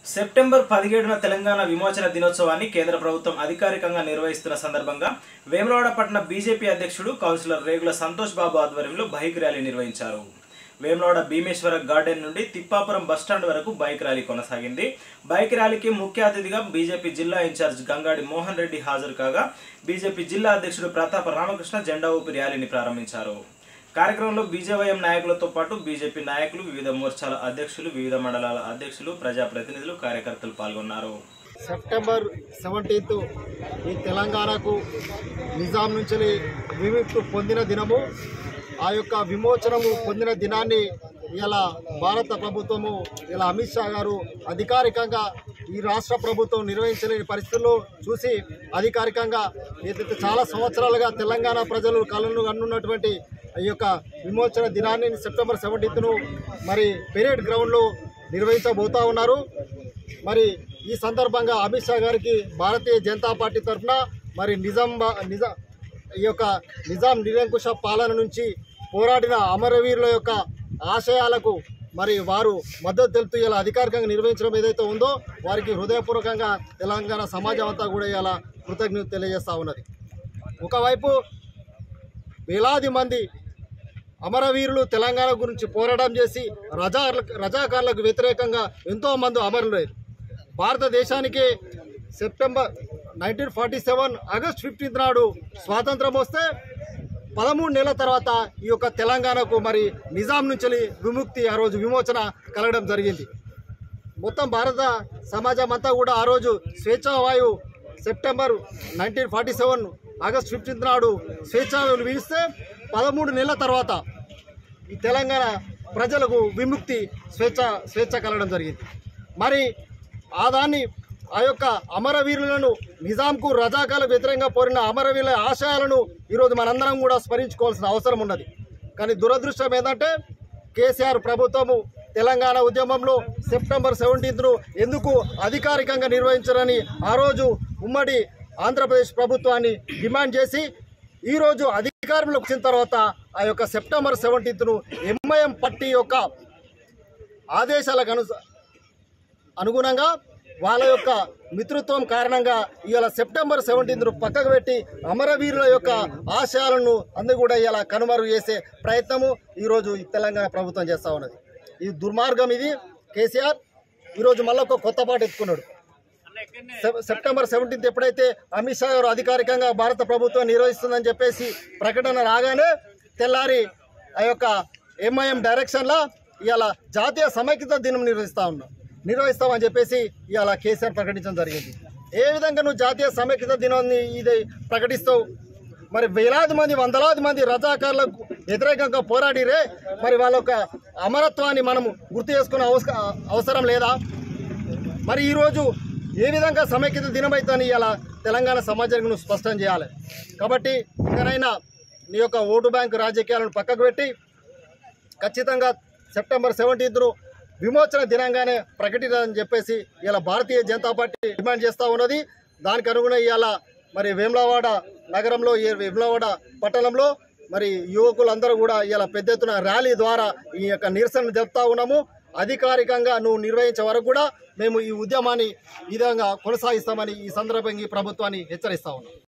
September 17న Telangana విమోచన దినోత్సవాన్ని కేంద్ర ప్రభుత్వం అధికారికంగా నిర్వహిస్తున్న సందర్భంగా వేములవాడ పట్టణ బీజేపీ అధ్యక్షుడు కౌన్సిలర్ రేగుల సంతోష్ బాబు ఆధ్వర్యంలో బైక్ ర్యాలీ నిర్వహించారు. వేములవాడ భీమేశ్వర గార్డెన్ నుండి తిప్పాపురం బస్టాండ్ వరకు బైక్ ర్యాలీ కొనసాగింది. బైక్ ర్యాలీకి ముఖ్య అతిథిగా బీజేపీ జిల్లా ఇన్ఛార్జ్ గంగాడి మోహన్ రెడ్డి హాజరు కాగా బీజేపీ జిల్లా అధ్యక్షుడు ప్రతాప రామకృష్ణ జెండా ఊపి ర్యాలీని ప్రారంభించారు. కార్యక్రమంలో బీజేవైఎం నాయకులతో పాటు బీజేపీ నాయకులు, వివిధ మోర్చాల అధ్యక్షులు, వివిధ మండలాల అధ్యక్షులు, ప్రజాప్రతినిధులు, కార్యకర్తలు పాల్గొన్నారు. సెప్టెంబర్ 17 ఈ తెలంగాణకు నిజాం నుంచి విముక్తి పొందిన దినము. ఆ యొక్క విమోచనము పొందిన దినాన్ని ఇలా భారత ప్రభుత్వము ఇలా అమిత్ షా గారు అధికారికంగా ఈ రాష్ట్ర ప్రభుత్వం నిర్వహించలేని పరిస్థితుల్లో చూసి అధికారికంగా ఏదైతే చాలా సంవత్సరాలుగా తెలంగాణ ప్రజలు కలను కన్నున్నటువంటి ఈ యొక్క విమోచన దినాన్ని సెప్టెంబర్ 17ను మరి పెరేడ్ గ్రౌండ్లో నిర్వహించబోతా ఉన్నారు. మరి ఈ సందర్భంగా అమిత్ షా గారికి భారతీయ జనతా పార్టీ తరఫున మరి నిజాం నిరంకుశ పాలన నుంచి పోరాడిన అమరవీరుల యొక్క ఆశయాలకు మరి వారు మద్దతు తెలుపుతూ ఇలా అధికారికంగా నిర్వహించడం ఏదైతే ఉందో వారికి హృదయపూర్వకంగా తెలంగాణ సమాజం అంతా కూడా ఇలా కృతజ్ఞత తెలియజేస్తూ ఉన్నది. ఒకవైపు వేలాది మంది అమరవీరులు తెలంగాణ గురించి పోరాటం చేసి రజాకార్లకు వ్యతిరేకంగా ఎంతోమంది అమరులయ్యారు. భారతదేశానికి సెప్టెంబర్ 1947 ఆగస్ట్ 15 నాడు స్వాతంత్రం వస్తే 13 నెలల తర్వాత ఈ యొక్క తెలంగాణకు మరి నిజాం నుంచి విముక్తి, ఆ రోజు విమోచన కలగడం జరిగింది. మొత్తం భారత సమాజం అంతా కూడా ఆ రోజు స్వేచ్ఛావాయువు సెప్టెంబర్ 1947 ఆగస్ట్ 15 నాడు స్వేచ్ఛావాయువులు వీస్తే 13 నెలల తర్వాత ఈ తెలంగాణ ప్రజలకు విముక్తి స్వేచ్ఛ కలగడం జరిగింది. మరి ఆ యొక్క అమరవీరులను నిజాంకు రజాకాలకు వ్యతిరేకంగా పోరిన అమరవీరుల ఆశయాలను ఈరోజు మనందరం కూడా స్మరించుకోవాల్సిన అవసరం ఉన్నది. కానీ దురదృష్టం ఏంటంటే కేసీఆర్ ప్రభుత్వము తెలంగాణ ఉద్యమంలో సెప్టెంబర్ 17ను ఎందుకు అధికారికంగా నిర్వహించారని ఆ రోజు ఉమ్మడి ఆంధ్రప్రదేశ్ ప్రభుత్వాన్ని డిమాండ్ చేసి ఈరోజు అధికారంలోకి వచ్చిన తర్వాత ఆ యొక్క సెప్టెంబర్ 17ను ఎంఐఎం పార్టీ యొక్క ఆదేశాలకు అనుగుణంగా వాళ్ళ యొక్క మిత్రత్వం కారణంగా ఇవాళ సెప్టెంబర్ 17ను పక్కకు పెట్టి అమరవీరుల యొక్క ఆశయాలను అందరూ కూడా ఇలా కనుమరుగు చేసే ప్రయత్నము ఈరోజు తెలంగాణ ప్రభుత్వం చేస్తూ ఉన్నది. ఈ దుర్మార్గం ఇది. కేసీఆర్ ఈరోజు మళ్ళీ ఒక కొత్త పాట ఎత్తుకున్నాడు. సెప్టెంబర్ 17 ఎప్పుడైతే అమిత్ షా గారు అధికారికంగా భారత ప్రభుత్వం నిర్వహిస్తుందని చెప్పేసి ప్రకటన రాగానే తెల్లారి ఆ యొక్క ఎంఐఎం డైరెక్షన్లో ఇవాళ జాతీయ సమైక్యత దినం నిర్వహిస్తామని చెప్పేసి ఇవాళ కేసీఆర్ ప్రకటించడం జరిగింది. ఏ విధంగా నువ్వు జాతీయ సమైక్యత దినాన్ని ఇది ప్రకటిస్తావు? మరి వేలాది మంది, వందలాది మంది రజాకారులకు వ్యతిరేకంగా పోరాడిరే, మరి వాళ్ళ యొక్క అమరత్వాన్ని మనము గుర్తు చేసుకునే అవసరం లేదా? మరి ఈరోజు ఏ విధంగా సమైక్యత దినం అవుతుందని ఇలా తెలంగాణ సమాజానికి నువ్వు స్పష్టం చేయాలి. కాబట్టి ఇకనైనా నీ యొక్క ఓటు బ్యాంకు రాజకీయాలను పక్కకు పెట్టి ఖచ్చితంగా సెప్టెంబర్ 17ను విమోచన దినంగానే ప్రకటించాలని చెప్పేసి ఇలా భారతీయ జనతా పార్టీ డిమాండ్ చేస్తూ ఉన్నది. దానికి అనుగుణంగా ఇవాళ మరి వేములవాడ నగరంలో, వేములవాడ పట్టణంలో మరి యువకులందరూ కూడా ఇలా పెద్ద ఎత్తున ర్యాలీ ద్వారా ఈ యొక్క నిరసన జరుపుతూ ఉన్నాము. అధికారికంగా నువ్వు నిర్వహించే వరకు కూడా మేము ఈ ఉద్యమాన్ని ఈ విధంగా కొనసాగిస్తామని ఈ సందర్భంగా ఈ ప్రభుత్వాన్ని హెచ్చరిస్తా ఉన్నాం.